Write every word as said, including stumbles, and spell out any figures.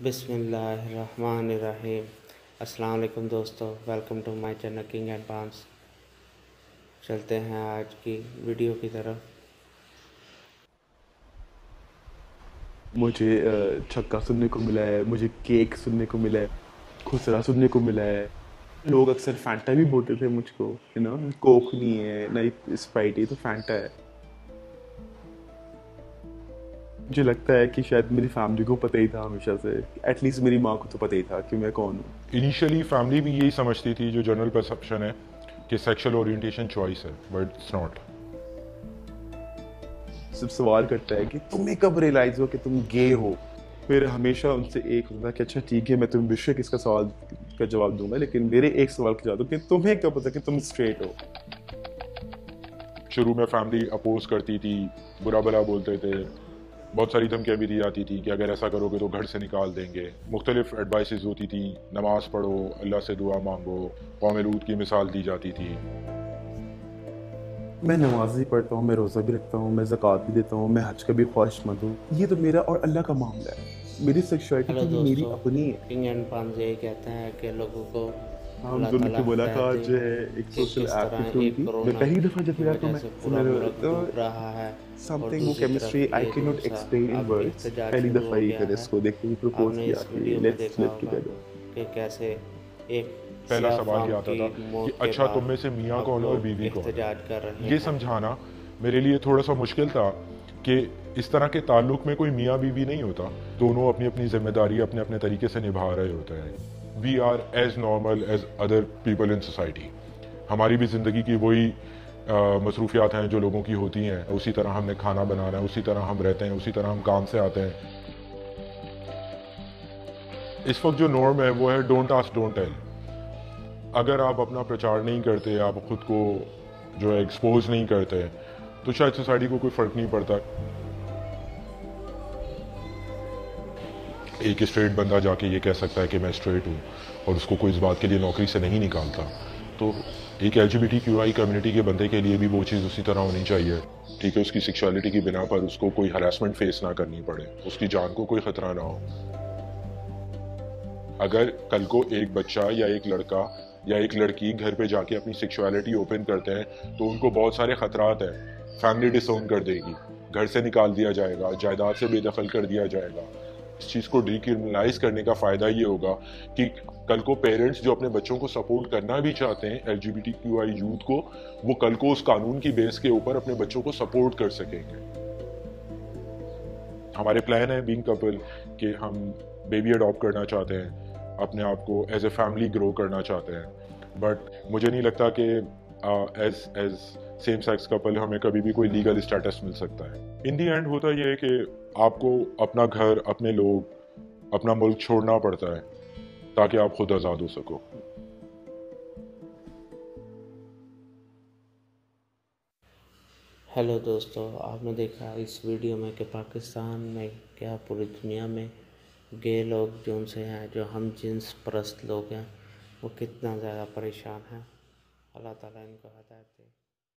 बिस्मिल्लाहिर्रहमानिर्रहीम। अस्सलाम वालेकुम दोस्तों, welcome to my channel king and pawns. चलते हैं आज की वीडियो की तरफ। मुझे अ, छक्का सुनने को मिला है, मुझे केक सुनने को मिला है, खुसरा सुनने को मिला है। लोग अक्सर फैंटा भी बोलते थे मुझको, यू नो कोक नहीं है ना ही स्प्राइट है, तो फैंटा है। मुझे लगता है कि शायद मेरी फैमिली को पता ही था हमेशा से, एटलीस्ट मेरी माँ को तो पता ही था कि मैं कौन हूँ। इनिशियली फैमिली भी यही समझती थी, जो जनरल परसेप्शन है कि सेक्सुअल ओरिएंटेशन चॉइस है, बट इट्स नॉट। सिर्फ सवाल करता है कि तुम्हें कब रियलाइज हो कि तुम गे हो। फिर हमेशा उनसे एक होता कि अच्छा ठीक है, मैं तुम्हें बेशक इसका सवाल का जवाब दूंगा, लेकिन मेरे एक सवाल का जवाब दो कि तुम्हें कब पता कि तुम स्ट्रेट हो। शुरू में फैमिली अपोज करती थी, बुरा भला बोलते थे, बहुत सारी धमकियाँ भी दी जाती थी कि अगर ऐसा करोगे तो घर से निकाल देंगे। मुख्तलिफ एडवाइसेस होती थी, नमाज पढ़ो, अल्लाह से दुआ मांगो, कौम लूत की मिसाल दी जाती थी। मैं नमाज भी पढ़ता हूँ, मैं रोज़ा भी रखता हूँ, मैं ज़कात भी देता हूँ, मैं हज का भी ख्वाहिशमंद हूँ। ये तो मेरा और अल्लाह का मामला है। मेरी सेक्सुअलिटी हेलो तो मेरी दोस्तों, अपनी है। किंग एंड पांस यही कहते हैं कि लोगों को हम अल्लाह दोनों ताला की हिदायत मुलाकात दे जो है एक कि सोशल किस ऐप के तरह थ्रू एक की। मैं कोरोना पहली दफ़ा जब की मिला तो वजह मैं से तो पूरा मेरे मुल्क तो डूब रहा है। और समथिंग वो दूसरी केमिस्ट्री तरफ आई ये कैन जो नॉट सा एक्सप्लेन इन अब वर्ड्स। एहतजाज पहली शुरू दफ़ा हो ही गया मैंने है। इसको देख के प्रपोज आपने किया इस कि वीडियो में लेट्स देखा लिव होगा टुगेदर। कि कैसे एक पहला सियाह सवाल फाम ये आता की था कि मौत के अच्छा तुम में बाद से मियाँ अब कौन है और लोग बीवी कौन है। एहतजाज कर रहे ये हैं। समझाना मेरे लिए थोड़ा सा मुश्किल था कि इस तरह के ताल्लुक में कोई मियाँ बीवी नहीं होता, दोनों अपनी अपनी जिम्मेदारी अपने अपने तरीके से निभा रहे होते हैं। We are as normal as other people in society. हमारी भी ज़िंदगी की वही मसरूफियात हैं जो लोगों की होती हैं। उसी तरह हमने खाना बनाना है, उसी तरह हम रहते हैं, उसी तरह हम काम से आते हैं। इस वक्त जो नॉर्म है वो है डोंट आस्क डोंट टेल। अगर आप अपना प्रचार नहीं करते, आप खुद को जो है एक्सपोज नहीं करते, तो शायद सोसाइटी को कोई फ़र्क नहीं पड़ता। एक स्ट्रेट बंदा जाके ये कह सकता है कि मैं स्ट्रेट हूँ और उसको कोई इस बात के लिए नौकरी से नहीं निकालता, तो एक L G B T Q I community के बंदे के लिए भी वो चीज़ उसी तरह होनी चाहिए। ठीक है, उसकी सेक्सुअलिटी की बिना पर उसको कोई हरासमेंट फेस ना करनी पड़े, उसकी जान को कोई ख़तरा ना हो। अगर कल को एक बच्चा या एक लड़का या एक लड़की घर पे जाके अपनी सेक्सुअलिटी ओपन करते हैं तो उनको बहुत सारे खतरात हैं। फैमिली डिसोन कर देगी, घर से निकाल दिया जाएगा, जायदाद से बेदखल कर दिया जाएगा। इस चीज़ को डिक्रिमिनलाइज करने का फ़ायदा ये होगा कि कल को पेरेंट्स जो अपने बच्चों को सपोर्ट करना भी चाहते हैं L G B T Q I youth को, वो कल को उस कानून की बेस के ऊपर अपने बच्चों को सपोर्ट कर सकेंगे। हमारे प्लान है बीइंग कपल कि हम बेबी अडॉप्ट करना चाहते हैं, अपने आप को एज ए फैमिली ग्रो करना चाहते हैं। बट मुझे नहीं लगता कि as as same sex couple हमें कभी भी कोई लीगल स्टेटस मिल सकता है। इन दी एंड होता यह है कि आपको अपना घर, अपने लोग, अपना मुल्क छोड़ना पड़ता है ताकि आप खुद आज़ाद हो सको। हेलो दोस्तों, आपने देखा इस वीडियो में कि पाकिस्तान में क्या पूरी दुनिया में गे लोग जो उनसे हैं, जो हम जिन्स परस्त लोग हैं, वो कितना ज़्यादा परेशान हैं। अल्लाह ताला इनको हिदायत दे।